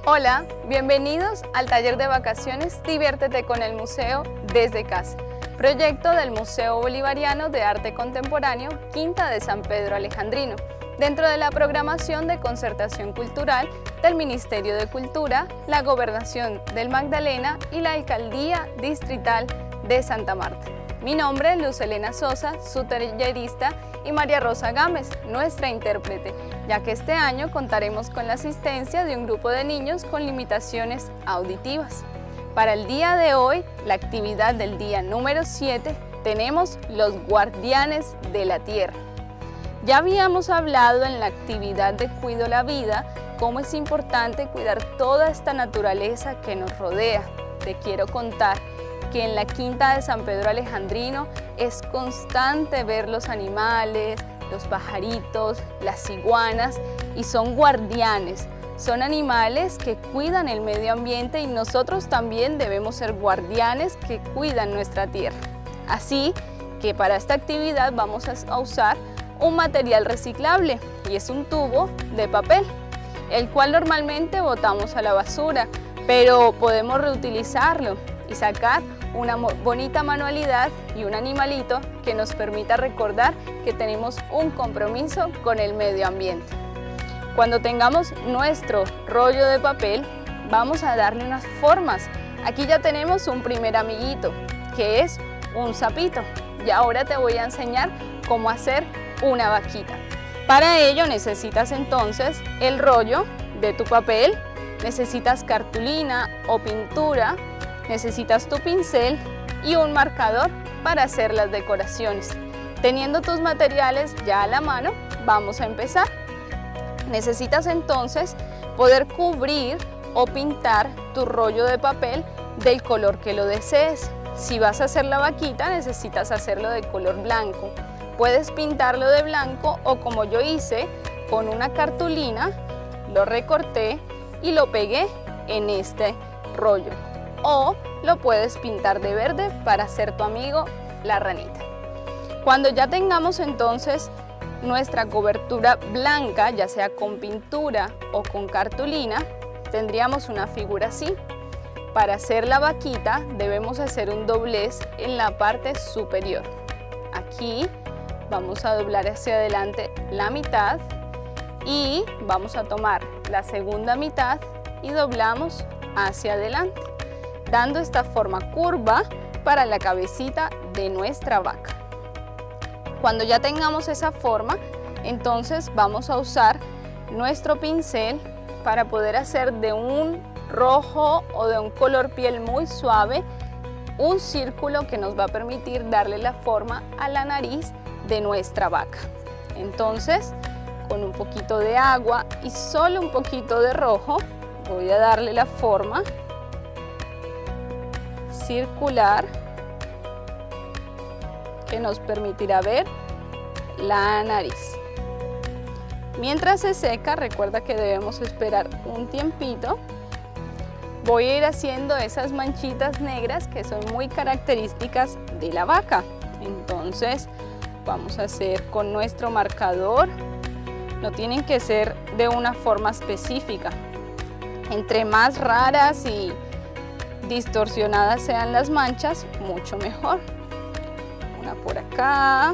Hola, bienvenidos al taller de vacaciones Diviértete con el Museo desde casa, proyecto del Museo Bolivariano de Arte Contemporáneo Quinta de San Pedro Alejandrino, dentro de la programación de concertación cultural del Ministerio de Cultura, la Gobernación del Magdalena y la Alcaldía Distrital de Santa Marta. Mi nombre es Luz Elena Sosa, su tallerista, y María Rosa Gámez, nuestra intérprete, ya que este año contaremos con la asistencia de un grupo de niños con limitaciones auditivas. Para el día de hoy, la actividad del día número 7, tenemos los guardianes de la tierra. Ya habíamos hablado en la actividad de Cuido la Vida cómo es importante cuidar toda esta naturaleza que nos rodea. Te quiero contar que en la Quinta de San Pedro Alejandrino es constante ver los animales, los pajaritos, las iguanas, y son guardianes. Son animales que cuidan el medio ambiente y nosotros también debemos ser guardianes que cuidan nuestra tierra. Así que para esta actividad vamos a usar un material reciclable y es un tubo de papel, el cual normalmente botamos a la basura, pero podemos reutilizarlo y sacar una bonita manualidad y un animalito que nos permita recordar que tenemos un compromiso con el medio ambiente. Cuando tengamos nuestro rollo de papel, vamos a darle unas formas. Aquí ya tenemos un primer amiguito, que es un sapito. Y ahora te voy a enseñar cómo hacer una vaquita. Para ello necesitas entonces el rollo de tu papel, necesitas cartulina o pintura, necesitas tu pincel y un marcador para hacer las decoraciones. Teniendo tus materiales ya a la mano, vamos a empezar. Necesitas entonces poder cubrir o pintar tu rollo de papel del color que lo desees. Si vas a hacer la vaquita, necesitas hacerlo de color blanco. Puedes pintarlo de blanco o, como yo hice, con una cartulina, lo recorté y lo pegué en este rollo. O lo puedes pintar de verde para hacer tu amigo la ranita. Cuando ya tengamos entonces nuestra cobertura blanca, ya sea con pintura o con cartulina, tendríamos una figura así. Para hacer la vaquita debemos hacer un doblez en la parte superior. Aquí vamos a doblar hacia adelante la mitad y vamos a tomar la segunda mitad y doblamos hacia adelante, dando esta forma curva para la cabecita de nuestra vaca. Cuando ya tengamos esa forma, entonces vamos a usar nuestro pincel para poder hacer de un rojo o de un color piel muy suave un círculo que nos va a permitir darle la forma a la nariz de nuestra vaca. Entonces, con un poquito de agua y solo un poquito de rojo, voy a darle la forma circular que nos permitirá ver la nariz. Mientras se seca, recuerda que debemos esperar un tiempito. Voy a ir haciendo esas manchitas negras que son muy características de la vaca. Entonces vamos a hacer con nuestro marcador. No tienen que ser de una forma específica. Entre más raras y distorsionadas sean las manchas, mucho mejor. Una por acá.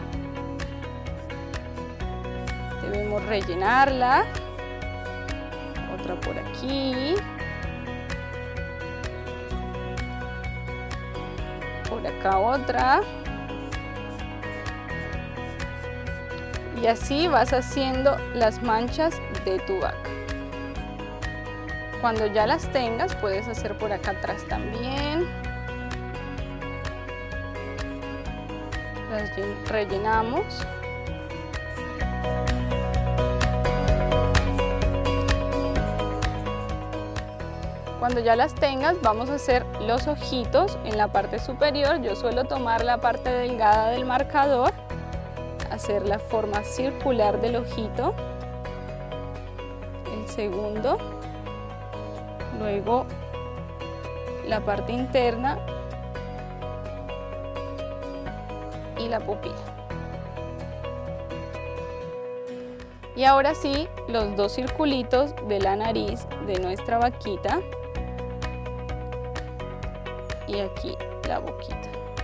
Debemos rellenarla. Otra por aquí. Por acá otra. Y así vas haciendo las manchas de tu vaca. Cuando ya las tengas, puedes hacer por acá atrás también. Las rellenamos. Cuando ya las tengas, vamos a hacer los ojitos en la parte superior. Yo suelo tomar la parte delgada del marcador, hacer la forma circular del ojito, el segundo, luego la parte interna y la pupila. Y ahora sí, los dos circulitos de la nariz de nuestra vaquita y aquí la boquita.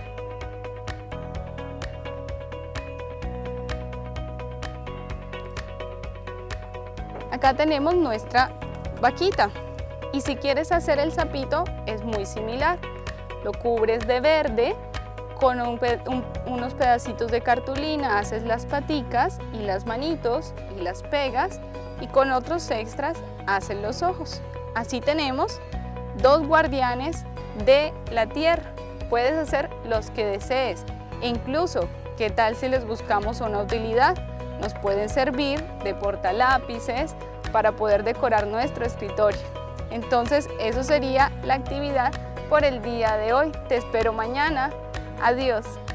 Acá tenemos nuestra vaquita y si quieres hacer el sapito es muy similar. Lo cubres de verde, con unos pedacitos de cartulina haces las paticas y las manitos y las pegas y con otros extras haces los ojos. Así tenemos dos guardianes de la tierra. Puedes hacer los que desees e incluso, ¿qué tal si les buscamos una utilidad? Nos pueden servir de portalápices para poder decorar nuestro escritorio. Entonces, eso sería la actividad por el día de hoy. Te espero mañana. Adiós.